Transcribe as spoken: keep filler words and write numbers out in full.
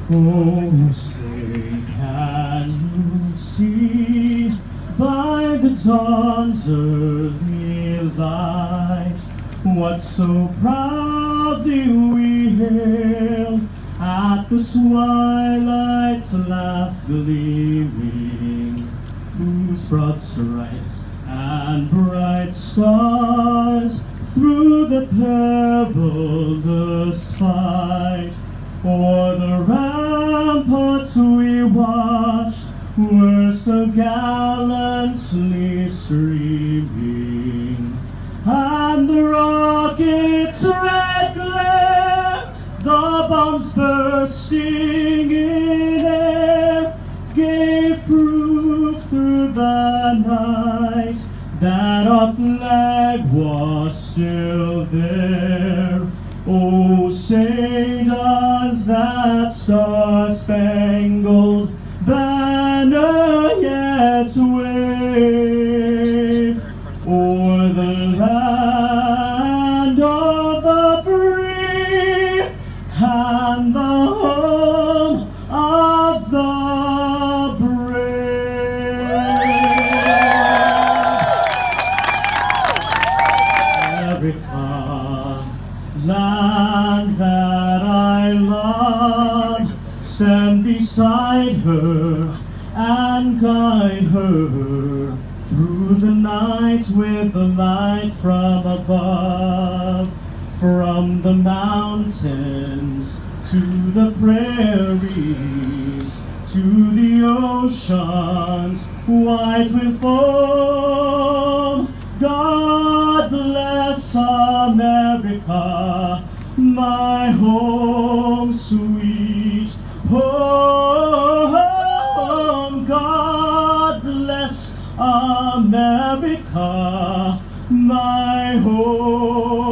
Oh, say, can you see by the dawn's early light what so proudly we hailed at the twilight's last gleaming, whose broad stripes and bright stars through the perilous fight o'er the ramparts we watched were so gallantly streaming, and the rocket's red glare, the bombs bursting in air, gave proof through the night that our flag was still there. Oh, say does that star-spangled banner yet wave o'er the land of the free and the home of the America, land that I love, stand beside her and guide her through the night with the light from above, from the mountains to the prairies, to the oceans white with foam. God bless America, my home sweet home. God bless America, my home.